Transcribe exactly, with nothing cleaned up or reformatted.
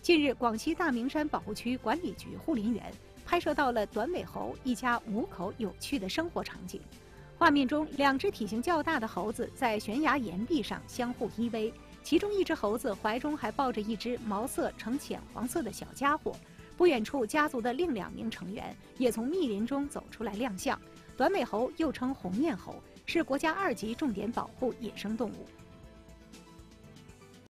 近日，广西大明山保护区管理局护林员拍摄到了短尾猴一家五口有趣的生活场景。画面中，两只体型较大的猴子在悬崖岩壁上相互依偎，其中一只猴子怀中还抱着一只毛色呈浅黄色的小家伙。不远处，家族的另两名成员也从密林中走出来亮相。短尾猴又称红面猴，是国家二级重点保护野生动物。